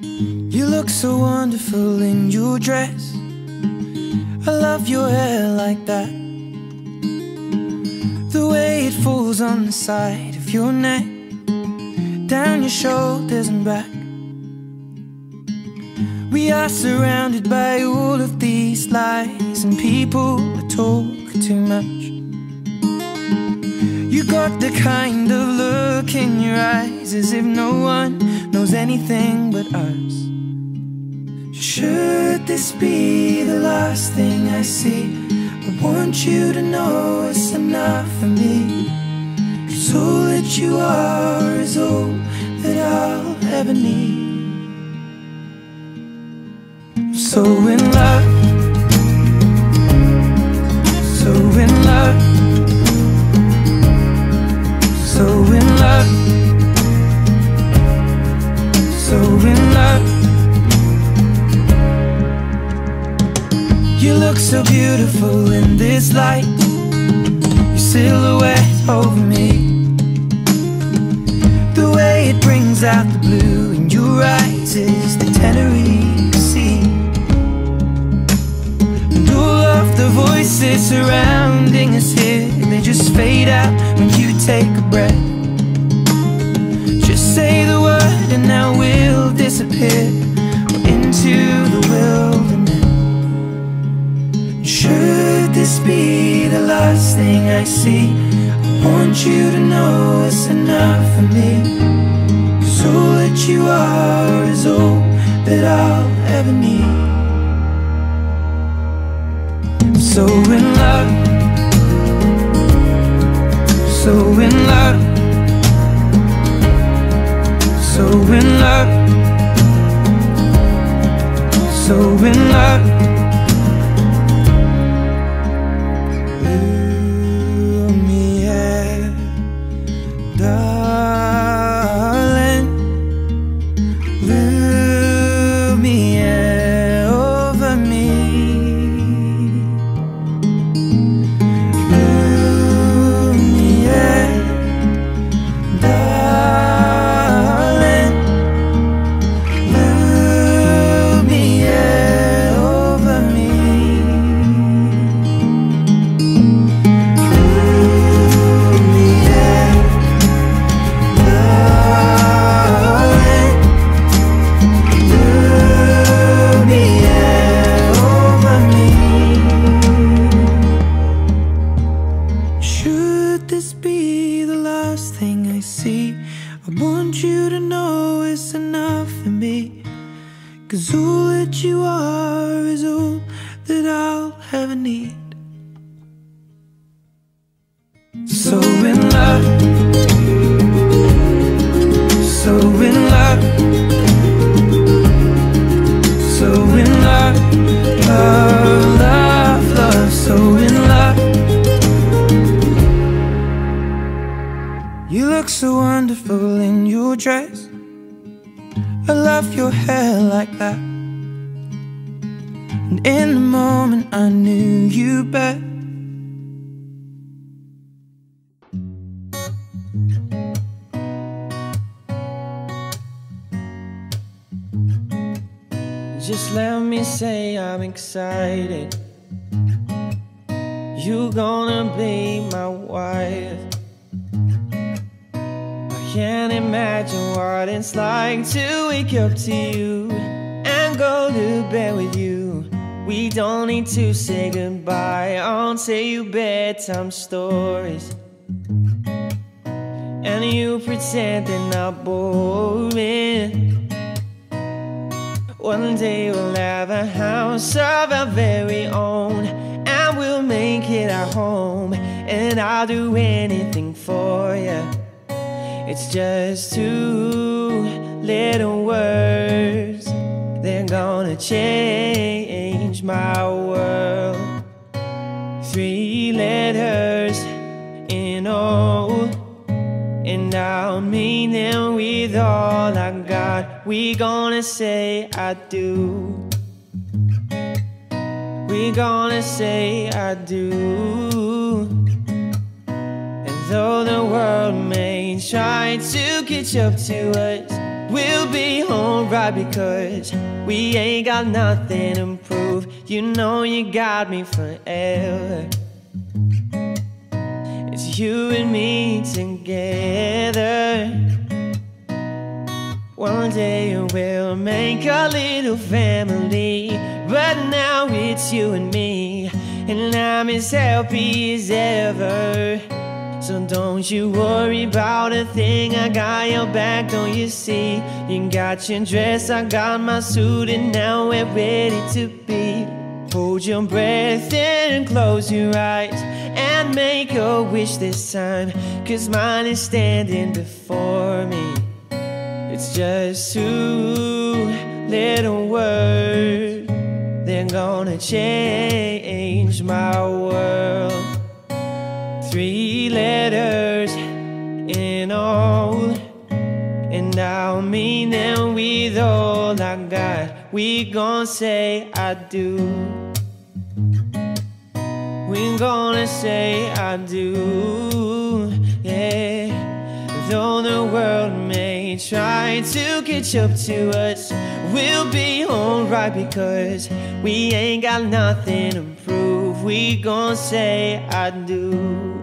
You look so wonderful in your dress. I love your hair like that, the way it falls on the side of your neck, down your shoulders and back. We are surrounded by all of these lies, and people that talk too much. You got the kind of look in your eyes as if no one knows anything but us. Should this be the last thing I see, I want you to know it's enough for me. 'Cause all that you are is all that I'll ever need. So in love, so in love, so in love, so in love. You look so beautiful in this light, your silhouette over me, the way it brings out the blue in your eyes is the Tenerife Sea. And all of the voices surrounding us here, they just fade out when you take a breath. Just say the word and now we'll disappear into the wilderness. Should this be the last thing I see, I want you to know it's enough for me. 'Cause all that you are is all that I'll ever need. So in love, so in love, so in love, so in love. Darling, Lumiere over me, Lumiere, darling, Lumiere over me. Should this be the last thing I see, I want you to know it's enough for me. 'Cause all that you are is all that I'll ever need. So in love, so in love, so in love, love, love, love, so in love. You look so wonderful in your dress. I love your hair like that. And in the moment I knew you better. Just let me say I'm excited. You're gonna be my wife. Can't imagine what it's like to wake up to you and go to bed with you. We don't need to say goodbye, I'll tell you bedtime stories, and you pretend they're not boring. One day we'll have a house of our very own, and we'll make it our home, and I'll do anything for you. It's just 2 little words, they're gonna change my world. 3 letters in all, and I'll mean them with all I got. We gonna say I do. We gonna say I do. Though the world may try to catch up to us, we'll be alright because we ain't got nothing to prove. You know you got me forever. It's you and me together. One day we'll make a little family, but now it's you and me, and I'm as happy as ever. So don't you worry about a thing, I got your back, don't you see? You got your dress, I got my suit, and now we're ready to be. Hold your breath and close your eyes and make a wish this time, 'cause mine is standing before me. It's just 2 little words, they're gonna change my world. 3 letters in all, and I'll mean them with all I got. We gon' say I do. We gonna say I do, yeah. Though the world may try to catch up to us, we'll be alright because we ain't got nothing to prove. We gon' say I do.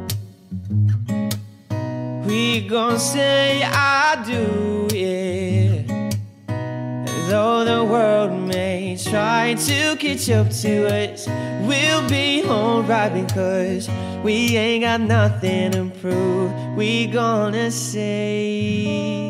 We gon' say I do, yeah. Though the world may try to catch up to us, we'll be alright because we ain't got nothing to prove. We gonna say